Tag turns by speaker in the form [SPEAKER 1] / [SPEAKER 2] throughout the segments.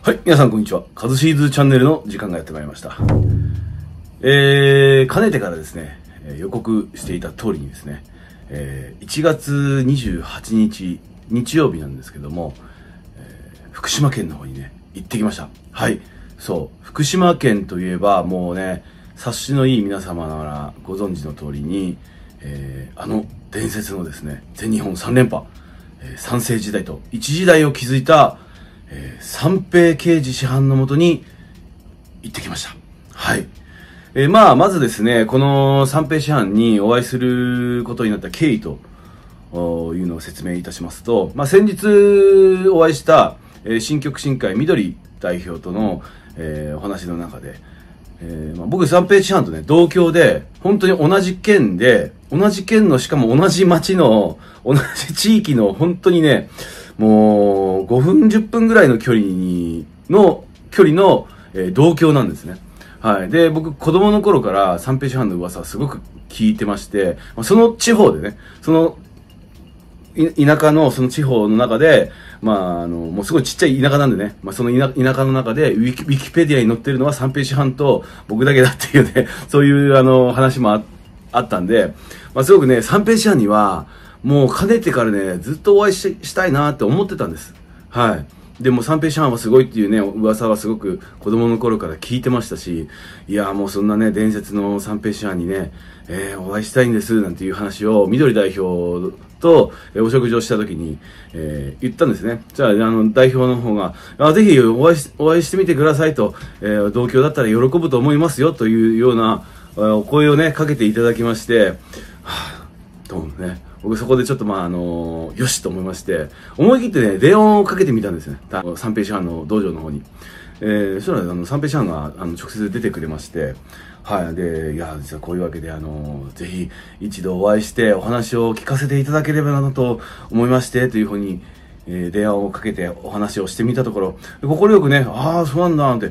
[SPEAKER 1] はい、皆さんこんにちは。カズシーズチャンネルの時間がやってまいりました。かねてからですね、予告していた通りにですね、1月28日、日曜日なんですけども、福島県の方にね、行ってきました。はい。そう、福島県といえばもうね、察しのいい皆様ならご存知の通りに、あの伝説のですね、全日本3連覇、三世時代と一時代を築いた三平刑事師範のもとに行ってきました。はい。まずですね、この三平師範にお会いすることになった経緯というのを説明いたしますと、先日お会いした、新極真会緑代表との、お話の中で、僕三平師範とね、同郷で、本当に同じ県のしかも同じ町の、同じ地域の本当にね、もう5分10分ぐらいの距離の、同郷なんですね。はい。で、僕子供の頃から三平師範の噂はすごく聞いてまして、その地方でね、田舎のその地方の中で、もうすごいちっちゃい田舎なんでね、その田舎の中でウィキペディアに載ってるのは三平師範と僕だけだっていうね、そういう話もあったんで、すごくね、三平師範には、もうかねてからね、ずっとお会いしたいなって思ってたんです。はい。でも三平師範はすごいっていうね、噂はすごく子供の頃から聞いてましたし、いやもうそんなね、伝説の三平師範にね、お会いしたいんですなんていう話を緑代表とお食事をした時に、言ったんですね。じゃあ、代表の方が、ぜひお会いしてみてくださいと、同郷だったら喜ぶと思いますよというような、お声をね、かけていただきまして、どうもね、僕そこでちょっとよしと思いまして、思い切ってね、電話をかけてみたんですね。三平師範の道場の方に。そしたら、三平師範が、直接出てくれまして、はい。で、いや、実はこういうわけで、ぜひ一度お会いしてお話を聞かせていただければなと思いまして、というふうに、電話をかけてお話をしてみたところ、心よくね、そうなんだ、って、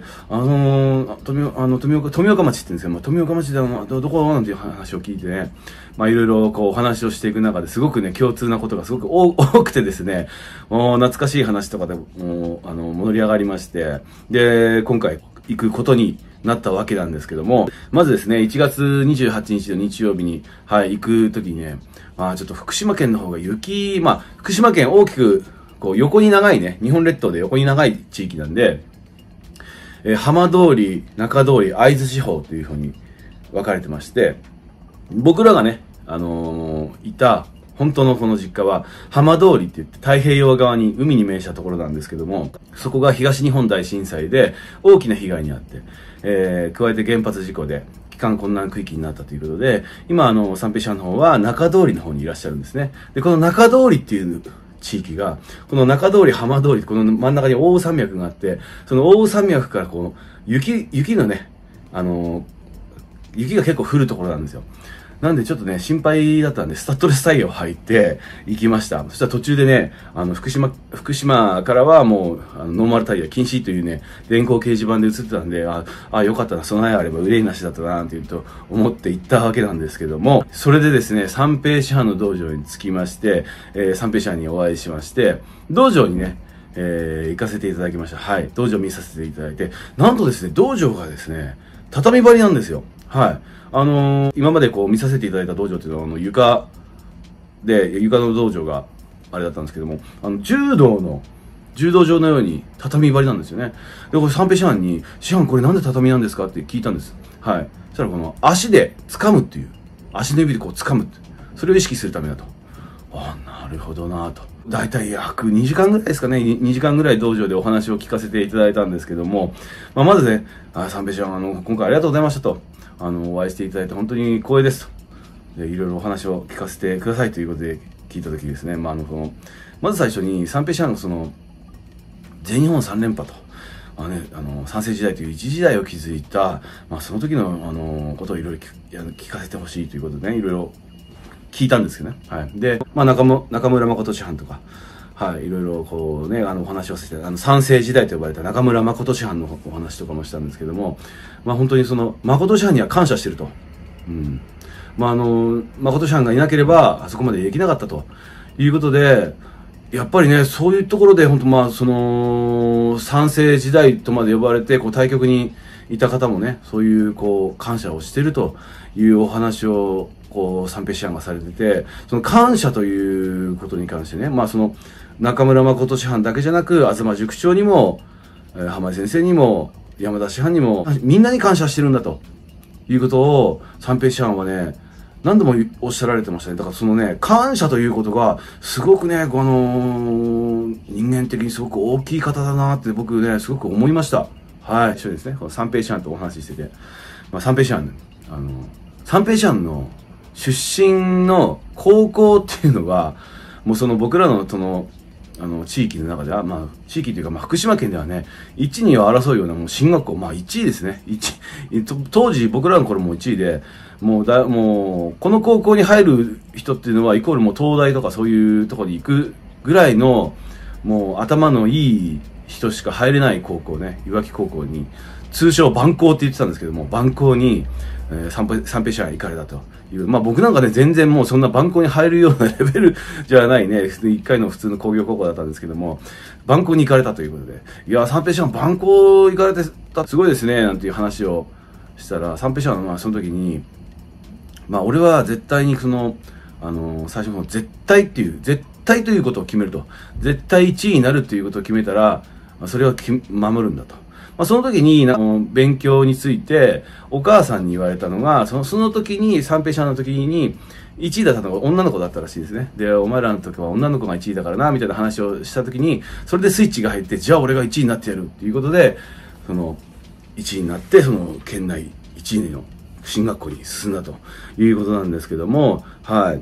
[SPEAKER 1] 富岡町って言うんですけど、富岡町でどこなんていう話を聞いてね、いろいろこうお話をしていく中ですごくね、共通なことがすごく多くてですね、もう懐かしい話とかでも盛り上がりまして、で、今回行くことになったわけなんですけども、まずですね、1月28日の日曜日に、はい、行くときにね、ちょっと福島県の方が福島県大きく、こう横に長いね、日本列島で横に長い地域なんで、浜通り、中通り、会津地方というふうに分かれてまして、僕らがね、いた、本当のこの実家は、浜通りって言って太平洋側に海に面したところなんですけども、そこが東日本大震災で大きな被害に遭って、加えて原発事故で帰還困難区域になったということで、今三平師範の方は中通りの方にいらっしゃるんですね。で、この中通りっていう地域が、この中通り、浜通り、この真ん中に大山脈があって、その大山脈からこう、雪のね、雪が結構降るところなんですよ。なんでちょっとね、心配だったんで、スタッドレスタイヤを履いて行きました。そしたら途中でね、福島からはもう、ノーマルタイヤ禁止というね、電光掲示板で映ってたんで、よかったな、備えあれば憂いなしだったな、なんていうと思って行ったわけなんですけども、それでですね、三平師範の道場に着きまして、三平師範にお会いしまして、道場にね、行かせていただきました。はい。道場見させていただいて、なんとですね、道場がですね、畳張りなんですよ。はい。今までこう見させていただいた道場っていうのは床の道場があれだったんですけども、柔道場のように畳張りなんですよね。で、これ三平師範に、師範これなんで畳なんですかって聞いたんです。はい。そしたらこの足で掴むっていう、足の指でこう掴むって、それを意識するためだと。なるほどなぁと。だいたい約2時間ぐらいですかね。2時間ぐらい道場でお話を聞かせていただいたんですけども、まずね、三平師範今回ありがとうございましたと。お会いしていただいて本当に光栄ですと。で、いろいろお話を聞かせてくださいということで聞いたときですね、まず最初に三平師範の全日本3連覇と、三世時代という一時代を築いた、その時の、ことをいろいろ聞かせてほしいということでね、いろいろ聞いたんですけどね。はい。で、中村誠師範とか、はい、いろいろこうね、お話をさせて、三世時代と呼ばれた中村誠師範のお話とかもしたんですけども、本当に誠師範には感謝してると。うん。誠師範がいなければ、あそこまでできなかったということで、 やっぱりね、そういうところで、本当まあ、三世時代とまで呼ばれて、こう、対局にいた方もね、そういう、こう、感謝をしてるというお話を、こう、三平師範がされてて、その感謝ということに関してね、まあ、中村誠師範だけじゃなく、東塾長にも、浜井先生にも、山田師範にも、みんなに感謝してるんだということを、三平師範はね、何度もおっしゃられてましたね。だからそのね、感謝ということが、すごくね、人間的にすごく大きい方だなって僕ね、すごく思いました。はい、一緒ですね。この三平師範とお話ししてて。まあ、三平師範、三平師範の出身の高校っていうのが、もう僕らの地域の中では、まあ、地域というか、まあ、福島県ではね、1、2を争うようなもう進学校、まあ、1位ですね。当時僕らの頃も1位で、もう、この高校に入る人っていうのは、イコールもう東大とかそういうところに行くぐらいの、もう頭のいい人しか入れない高校ね、いわき高校に、通称番校って言ってたんですけども、番校に、三平師範行かれたという。まあ僕なんかね、全然もうそんな番校に入るようなレベルじゃないね、一回の普通の工業高校だったんですけども、番校に行かれたということで、いや、三平師範番校行かれてた、すごいですね、なんていう話をしたら、三平師範はその時に、まあ俺は絶対に最初の絶対ということを決めると。絶対1位になるっていうことを決めたら、それを守るんだと。まあ、その時に、勉強について、お母さんに言われたのが、その時に、三平師範の時に、1位だったのが女の子だったらしいですね。で、お前らの時は女の子が1位だからな、みたいな話をした時に、それでスイッチが入って、じゃあ俺が1位になってやるっていうことで、1位になって、県内1位の進学校に進んだということなんですけども、はい。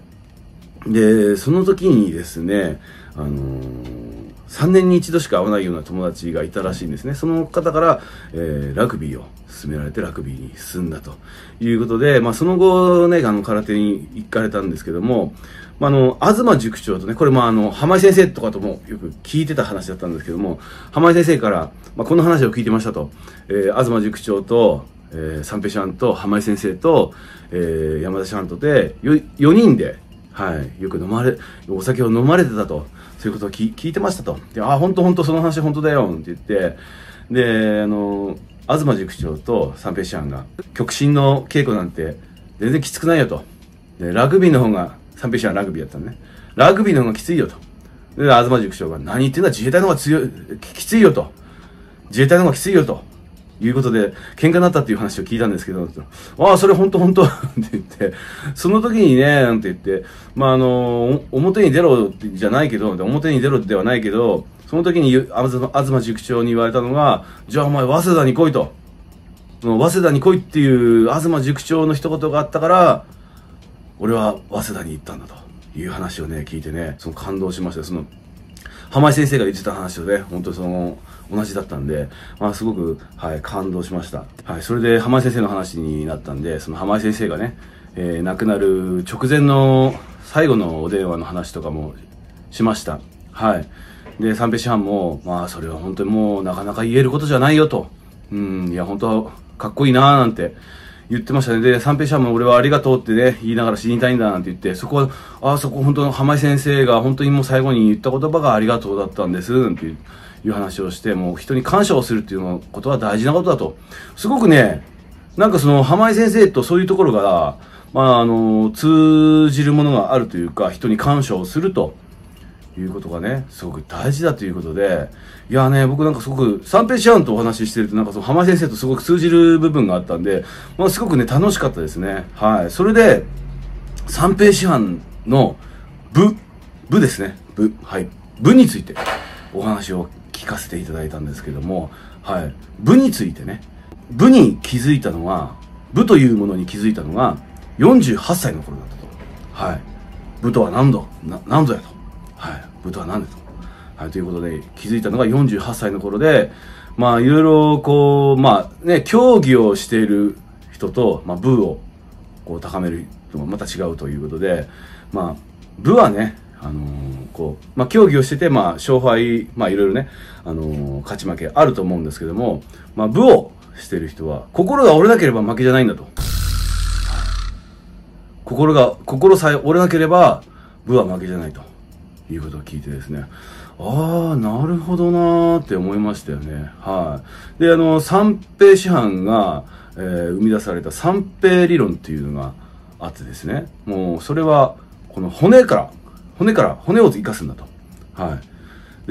[SPEAKER 1] で、その時にですね、3年に一度しか会わないような友達がいたらしいんですね。その方から、ラグビーを勧められてラグビーに進んだということで、まあその後ね、空手に行かれたんですけども、まあ東塾長とね、これも浜井先生とかともよく聞いてた話だったんですけども、浜井先生から、まあこの話を聞いてましたと、東塾長と、三平師範と浜井先生と、山田師範とで、4人で、はい、よくお酒を飲まれてたと。そういうことを聞いてましたと。で、本当その話本当だよって言って、で、東塾長と三平師範が、極真の稽古なんて全然きつくないよと。で、ラグビーの方が、三平師範ラグビーやったのね。ラグビーの方がきついよと。で、東塾長が、何言ってんだ、自衛隊の方がきついよと。自衛隊の方がきついよと。いうことで、喧嘩になったっていう話を聞いたんですけど、それ本当って言って、その時にね、なんて言って、まあ、表に出ろじゃないけど、表に出ろではないけど、その時に東塾長に言われたのが、じゃあお前、早稲田に来いと。早稲田に来いっていう東塾長の一言があったから、俺は早稲田に行ったんだという話をね、聞いてね、感動しました。浜井先生が言ってた話とね、本当同じだったんで、まあすごく、はい、感動しました。はい、それで浜井先生の話になったんで、その浜井先生がね、亡くなる直前の最後のお電話の話とかもしました。はい。で、三平師範も、まあそれは本当にもうなかなか言えることじゃないよと。いや本当かっこいいなーなんて言ってましたね。で、三平師範も俺はありがとうってね、言いながら死にたいんだなんて言って、そこ本当の浜井先生が本当にもう最後に言った言葉がありがとうだったんです、なんていう話をして、もう人に感謝をするっていうことは大事なことだと。すごくね、なんか浜井先生とそういうところが、まあ通じるものがあるというか、人に感謝をするということがね、すごく大事だということで、いやね、僕なんかすごく、三平師範とお話ししてると、なんか浜井先生とすごく通じる部分があったんで、まあすごくね、楽しかったですね。はい。それで、三平師範の部ですね。はい。部についてお話を聞かせていただいたんですけども、はい。部についてね、部に気づいたのは、部というものに気づいたのが、48歳の頃だったと。はい。部とは何ぞやと。はい。部とは何だと。はい。ということで、気づいたのが48歳の頃で、まあ、いろいろ、まあ、ね、競技をしている人と、まあ、部を、高める人もまた違うということで、まあ、部はね、まあ、競技をしてて、まあ、勝敗、まあ、いろいろね、勝ち負けあると思うんですけども、まあ、部をしている人は、心が折れなければ負けじゃないんだと。心さえ折れなければ、部は負けじゃないということを聞いてですね、ああ、なるほどなーって思いましたよね。はい。で、三平師範が、生み出された三平理論っていうのがあってですね、もう、それは、この骨を生かすんだと。はい。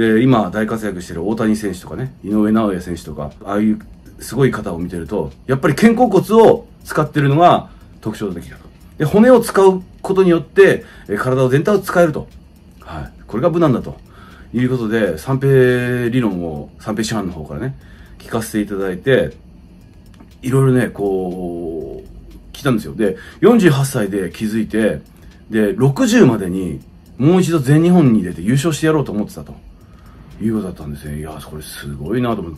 [SPEAKER 1] で、今、大活躍している大谷選手とかね、井上尚弥選手とか、ああいうすごい方を見てると、やっぱり肩甲骨を使ってるのが特徴的だと。で、骨を使うことによって、体を全体を使えると。はい。これが無難だと。いうことで、三平理論を三平師範の方からね、聞かせていただいて、いろいろね、こう、聞いたんですよ。で、48歳で気づいて、で、60までにもう一度全日本に出て優勝してやろうと思ってたと。いうことだったんですね。いや、これすごいなと思って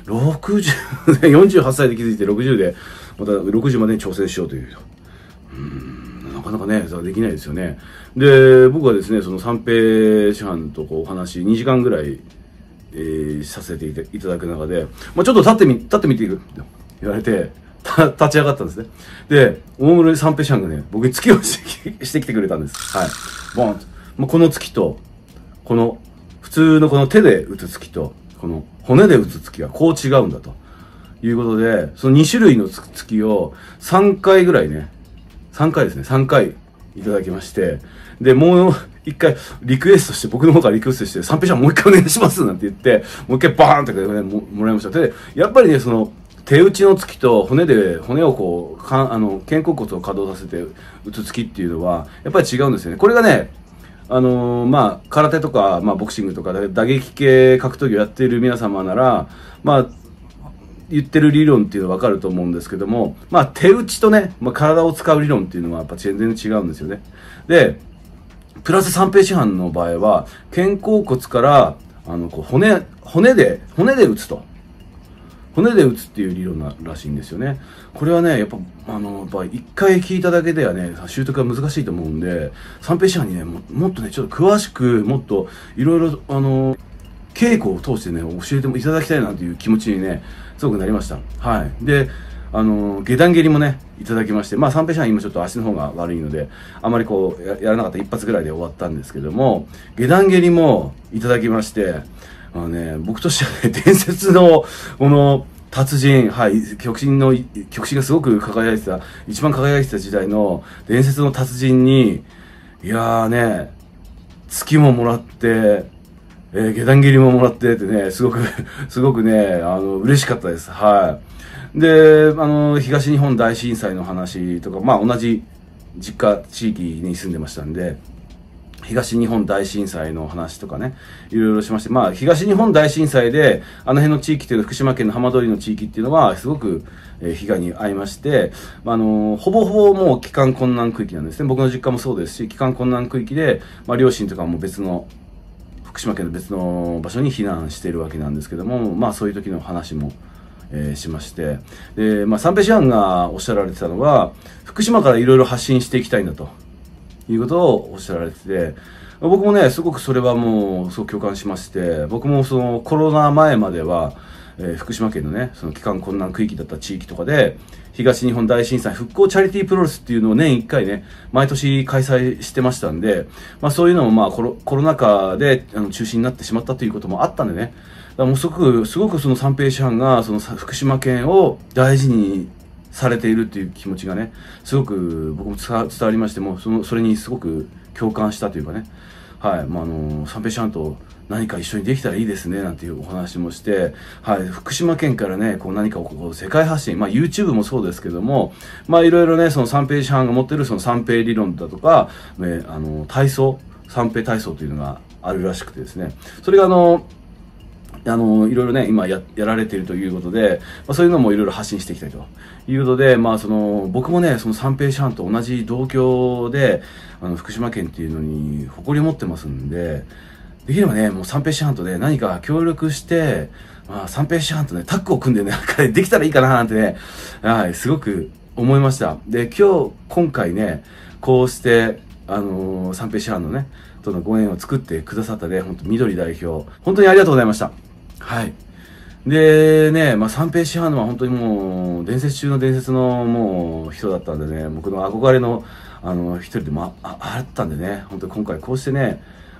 [SPEAKER 1] 、48歳で気づいて60で、また60までに挑戦しようという。なかなかね、できないですよね。で、僕はですね、その三平師範とこうお話、2時間ぐらい、させていただく中で、まあちょっと立ってみていると言われて、立ち上がったんですね。で、大室三平師範がね、僕に突きをしてきてくれたんです。はい。ボーンと。まあ、この突きと、この、普通のこの手で打つ突きと、この骨で打つ突きはこう違うんだと。いうことで、その2種類の突きを3回ぐらいね、3回ですね、3回いただきまして、で、もう一回リクエストして、僕の方からリクエストして、三平ちゃんもう一回お願いしますなんて言って、もう一回バーンって、ね、もらいました。で、やっぱりね、その、手打ちの突きと骨をこう、肩甲骨を稼働させて打つ突きっていうのは、やっぱり違うんですよね。これがね、まあ、空手とか、まあ、ボクシングとか、打撃系格闘技をやっている皆様なら、まあ、言ってる理論っていうのはわかると思うんですけども、まあ、手打ちとね、まあ、体を使う理論っていうのはやっぱ全然違うんですよね。で、プラス三平師範の場合は、肩甲骨から、こう骨で打つと。骨で打つっていう理論らしいんですよね。これはね、やっぱ一回聞いただけではね、習得が難しいと思うんで、三平師範にね、もっとね、ちょっと詳しく、もっと、いろいろ、稽古を通してね、教えてもいただきたいなという気持ちにね、すごくなりました。はい。で、下段蹴りもね、いただきまして、まあ、三平師範今ちょっと足の方が悪いので、あまりこう、やらなかった一発ぐらいで終わったんですけども、下段蹴りもいただきまして、僕としてはね、伝説の、この、達人、はい、極真がすごく一番輝いてた時代の伝説の達人に、いやーね、月ももらって、下段蹴りももらってってね、すごくね、嬉しかったです。はい。で、東日本大震災の話とか、まあ同じ実家地域に住んでましたんで、東日本大震災の話とかね、いろいろしまして、まあ、東日本大震災で、あの辺の地域っていうのは、福島県の浜通りの地域っていうのは、すごく、被害に遭いまして、ほぼほぼもう帰還困難区域なんですね。僕の実家もそうですし、帰還困難区域で、まあ、両親とかも福島県の別の場所に避難しているわけなんですけども、まあ、そういう時の話も、しまして、で、まあ、三平師範がおっしゃられてたのは、福島からいろいろ発信していきたいんだと。いうことをおっしゃられてて、僕もね、すごくそれはもう、すごく共感しまして、僕もそのコロナ前までは、福島県のね、その帰還困難区域だった地域とかで、東日本大震災復興チャリティープロレスっていうのを年1回ね、毎年開催してましたんで、まあそういうのもまあコロナ禍で中止になってしまったということもあったんでね、だからもうすごくその三平師範がその福島県を大事にされているっていう気持ちがね、すごく僕も伝わりまして、もうそれにすごく共感したというかね、はい、まあ三平師範と何か一緒にできたらいいですね、なんていうお話もして、はい、福島県からね、こう何かこう世界発信、まあ YouTube もそうですけども、まあいろいろね、その三平師範が持ってるその三平理論だとか、三平体操というのがあるらしくてですね、それがいろいろね、今やられているということで、まあ、そういうのもいろいろ発信していきたいということで、まあ僕もね、その三平師範と同じ同郷で、福島県っていうのに誇りを持ってますんで、できればね、もう三平師範とね、何か協力して、まあ三平師範とね、タッグを組んでね、なんかできたらいいかななんてね、はい、すごく思いました。で、今回ね、こうして、三平師範のね、とのご縁を作ってくださったね、本当緑代表、本当にありがとうございました。はい。でね、まあ、三平師範は本当にもう、伝説中の伝説のもう人だったんでね、僕の憧れの、一人でもあったんでね、本当に今回こうしてね、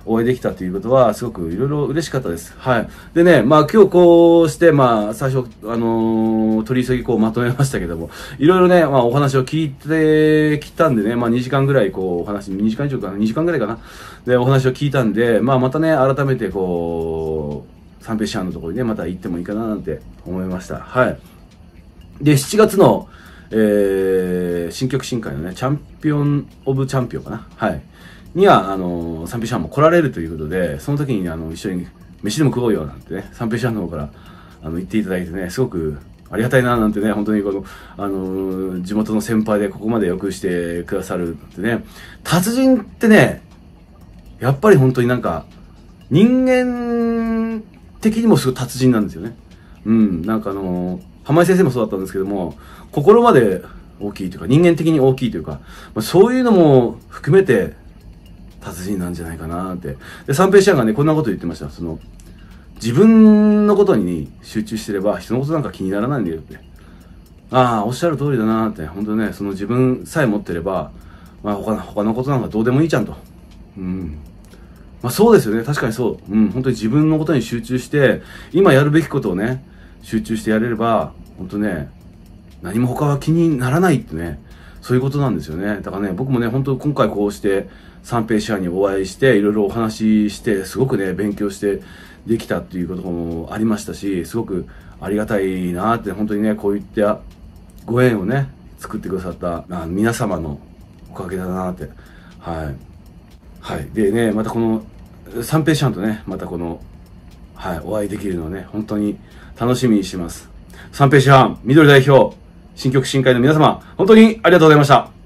[SPEAKER 1] お会いできたということは、すごくいろいろ嬉しかったです。はい。でね、まあ今日こうして、まあ最初、取り急ぎこうまとめましたけども、いろいろね、まあお話を聞いてきたんでね、まあ2時間ぐらいこうお話、2時間以上かな、2時間ぐらいかな。で、お話を聞いたんで、まあまたね、改めてこう、三平師範のところにね、また行ってもいいかななんて思いました。はい。で、7月の、新曲新会のね、チャンピオン・オブ・チャンピオンかな。はい。には、三平師範も来られるということで、その時に一緒に飯でも食おうよなんてね、三平師範の方から、言っていただいてね、すごくありがたいななんてね、本当にこの、地元の先輩でここまでよくしてくださるってね、達人ってね、やっぱり本当になんか、人間的にもすごい達人なんですよね。うん、なんか浜井先生もそうだったんですけども、心まで大きいというか、人間的に大きいというか、まあ、そういうのも含めて、達人なんじゃないかなって。で、三平師範がね、こんなこと言ってました。自分のことに集中してれば、人のことなんか気にならないんだよって。ああ、おっしゃる通りだなって。本当ね、自分さえ持ってれば、まあ他のことなんかどうでもいいじゃんと。うん。まあそうですよね。確かにそう。うん。本当に自分のことに集中して、今やるべきことをね、集中してやれれば、本当ね、何も他は気にならないってね、そういうことなんですよね。だからね、僕もね、本当今回こうして、三平師範にお会いして、いろいろお話しして、すごくね、勉強してできたっていうこともありましたし、すごくありがたいなって、本当にね、こういったご縁をね、作ってくださった皆様のおかげだなって。はい。はい。でね、またこの、三平師範とね、またこの、はい、お会いできるのをね、本当に楽しみにしてます。三平師範、緑代表、新曲新会の皆様、本当にありがとうございました。